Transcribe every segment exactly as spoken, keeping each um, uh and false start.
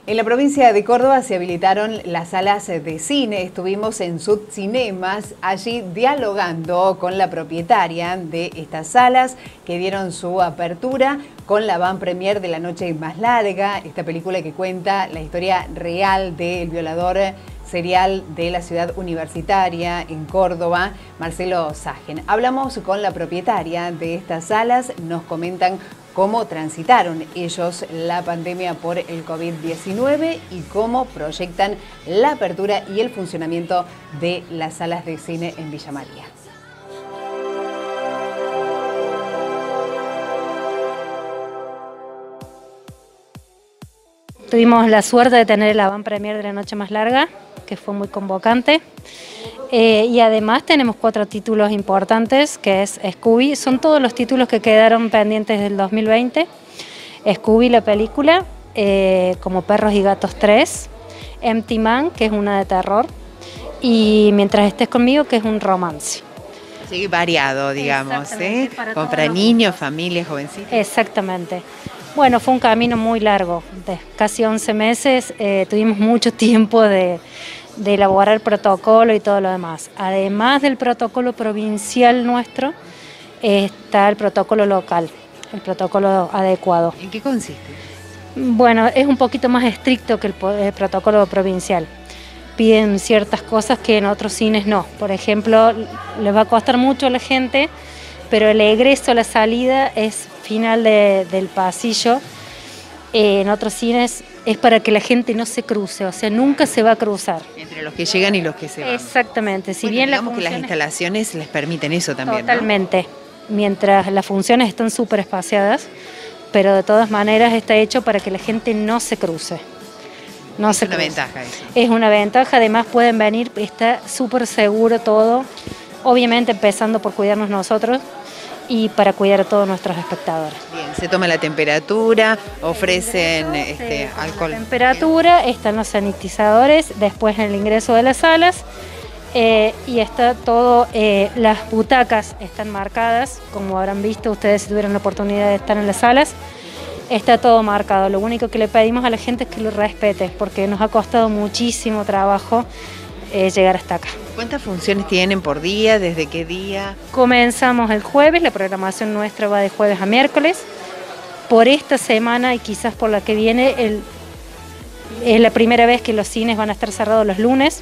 En la provincia de Córdoba se habilitaron las salas de cine. Estuvimos en Sud Cinemas, allí dialogando con la propietaria de estas salas que dieron su apertura con la van premier de La Noche Más Larga, esta película que cuenta la historia real del violador serial de la ciudad universitaria en Córdoba, Marcelo Sagen. Hablamos con la propietaria de estas salas, nos comentan cómo transitaron ellos la pandemia por el COVID diecinueve y cómo proyectan la apertura y el funcionamiento de las salas de cine en Villa María. Tuvimos la suerte de tener la van premier de La Noche Más Larga, que fue muy convocante. Eh, y además tenemos cuatro títulos importantes, que es Scooby. Son todos los títulos que quedaron pendientes del dos mil veinte. Scooby, la película, eh, como Perros y Gatos tres. Empty Man, que es una de terror. Y Mientras estés conmigo, que es un romance. Sí, variado, digamos, ¿eh? Para Como para niños, familias, jovencitos. Exactamente. Bueno, fue un camino muy largo, de casi once meses, eh, tuvimos mucho tiempo de, de elaborar el protocolo y todo lo demás. Además del protocolo provincial nuestro, está el protocolo local, el protocolo adecuado. ¿En qué consiste? Bueno, es un poquito más estricto que el, el protocolo provincial. Piden ciertas cosas que en otros cines no. Por ejemplo, les va a costar mucho a la gente, pero el egreso, la salida es final de, del pasillo. Eh, en otros cines es para que la gente no se cruce, o sea, nunca se va a cruzar. Entre los que llegan y los que se van. Exactamente. Si bueno, bien digamos las que las instalaciones les permiten eso también, totalmente, ¿no? Mientras las funciones están súper espaciadas, pero de todas maneras está hecho para que la gente no se cruce. No es se una cruce. ventaja eso. Es una ventaja, además pueden venir, está súper seguro todo, obviamente empezando por cuidarnos nosotros, y para cuidar a todos nuestros espectadores. Bien, se toma la temperatura, ofrecen ingreso, este, alcohol. La temperatura, están los sanitizadores, después en el ingreso de las salas, eh, y está todo, eh, las butacas están marcadas, como habrán visto ustedes si tuvieron la oportunidad de estar en las salas, está todo marcado. Lo único que le pedimos a la gente es que lo respete, porque nos ha costado muchísimo trabajo eh, llegar hasta acá. ¿Cuántas funciones tienen por día? ¿Desde qué día? Comenzamos el jueves, la programación nuestra va de jueves a miércoles. Por esta semana y quizás por la que viene, el, es la primera vez que los cines van a estar cerrados los lunes.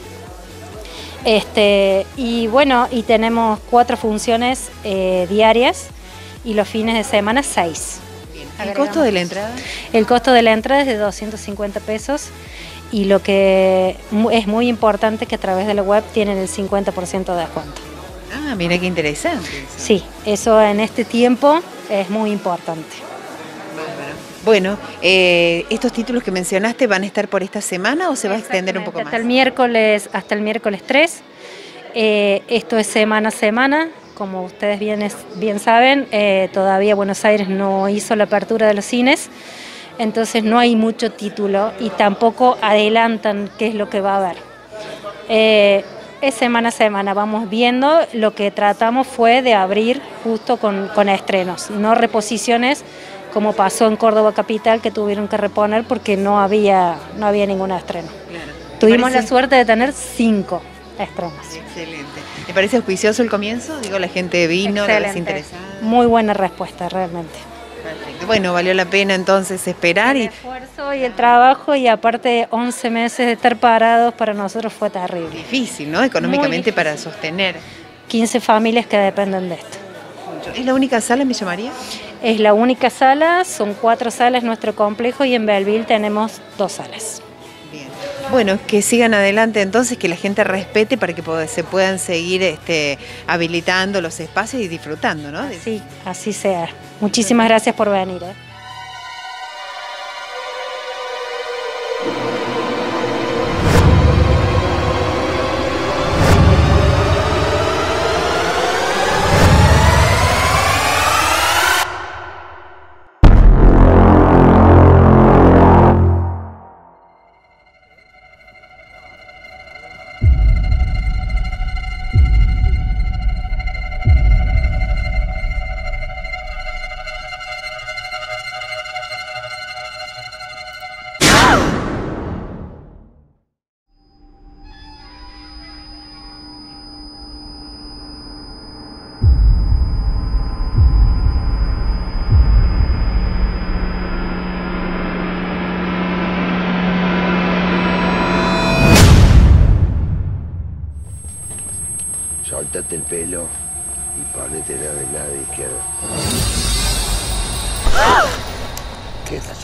Este, y bueno, y tenemos cuatro funciones eh, diarias y los fines de semana seis. Bien. ¿El costo de la entrada? El costo de la entrada es de doscientos cincuenta pesos. Y lo que es muy importante es que a través de la web tienen el cincuenta por ciento de descuento. Ah, mira qué interesante eso. Sí, eso en este tiempo es muy importante. Bueno, eh, ¿estos títulos que mencionaste van a estar por esta semana o se va a extender un poco más? Hasta el miércoles, hasta el miércoles tres. Eh, esto es semana a semana. Como ustedes bien, es, bien saben, eh, todavía Buenos Aires no hizo la apertura de los cines. Entonces no hay mucho título y tampoco adelantan qué es lo que va a haber. Eh, es semana a semana, vamos viendo. Lo que tratamos fue de abrir justo con, con estrenos, no reposiciones como pasó en Córdoba Capital, que tuvieron que reponer porque no había, no había ningún estreno. Claro. Tuvimos parece... la suerte de tener cinco estrenos. Excelente. ¿Te parece auspicioso el comienzo? Digo, la gente vino, la les interesada. Muy buena respuesta, realmente. Perfecto. Bueno, valió la pena entonces esperar. El y esfuerzo y el trabajo, y aparte once meses de estar parados para nosotros fue terrible. Difícil, ¿no? Económicamente difícil. Para sostener. quince familias que dependen de esto. ¿Es la única sala en Villa María? Es la única sala, son cuatro salas en nuestro complejo y en Belleville tenemos dos salas. Bien. Bueno, que sigan adelante entonces, que la gente respete para que se puedan seguir este, habilitando los espacios y disfrutando, ¿no? Sí, así sea. Muchísimas gracias por venir, ¿eh?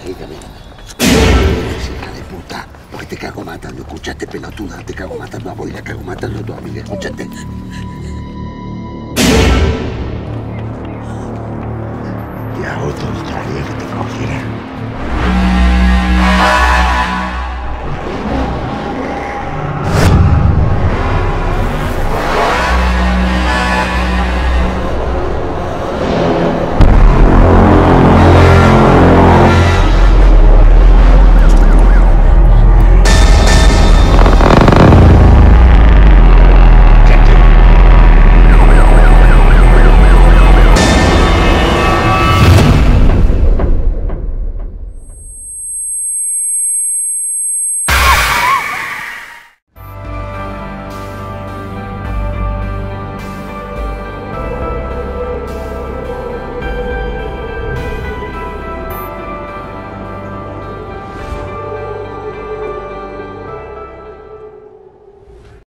Explícame. Hija de puta. Porque te cago matando. Escuchaste, pelotuda. Te cago matando a vos y la cago matando a tu amiga. Escuchaste. Y a otro estaría que te cogiera.